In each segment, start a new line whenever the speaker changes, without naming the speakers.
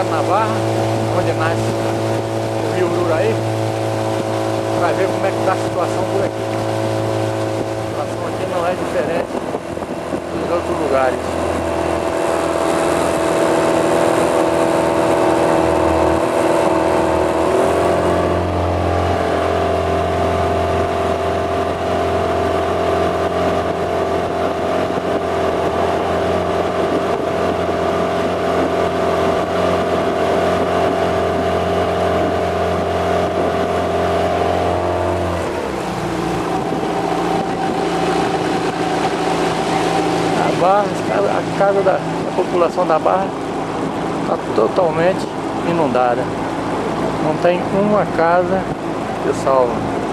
na Barra, onde nasce o Rio Ururaí, para ver como é que está a situação por aqui. A situação aqui não é diferente dos outros lugares. A casa da população da Barra está totalmente inundada. Não tem uma casa que salva.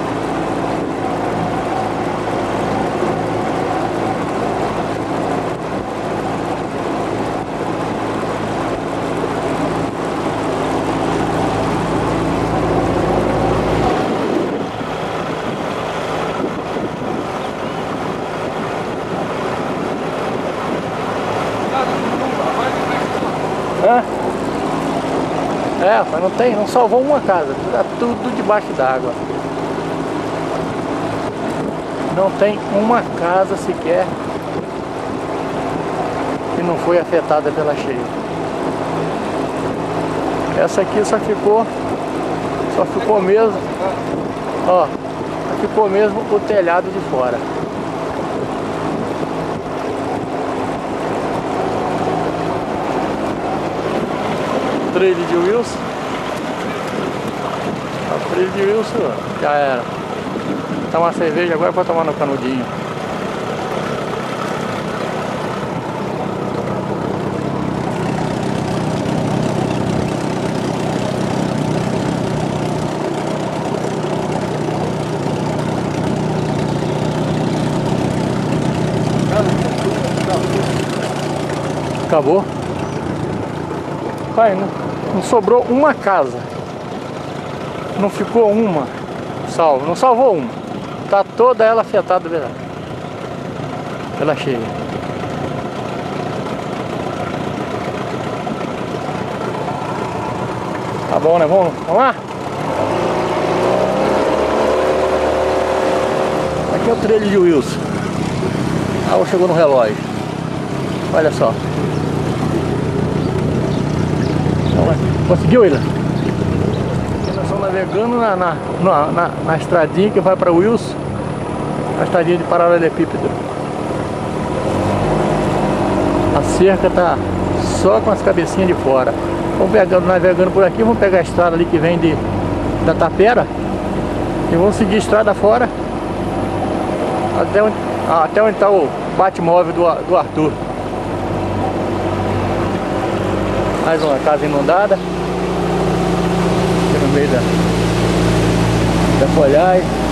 Mas não salvou uma casa, tá tudo debaixo d'água. Não tem uma casa sequer que não foi afetada pela cheia. Essa aqui só ficou mesmo, ó, só ficou mesmo o telhado de fora. Trilho de Wilson. A trilha de Wilson já era. Tomar cerveja agora para tomar no canudinho. Acabou. Pai, não sobrou uma casa. Não ficou uma salva, não salvou uma. Tá toda ela afetada pela cheia. Tá bom, né? Vamos lá? Aqui é o trilho de Wilson. A água chegou no relógio. Olha só. Conseguiu, Ila? Nós estamos navegando na estradinha que vai para Wilson. A estradinha de paralelepípedo. A cerca tá só com as cabecinhas de fora. Vamos navegando por aqui, vamos pegar a estrada ali que vem da Tapera e vamos seguir a estrada fora até onde está o bate-móvel do Arthur. Mais uma casa inundada aqui no meio da folhagem.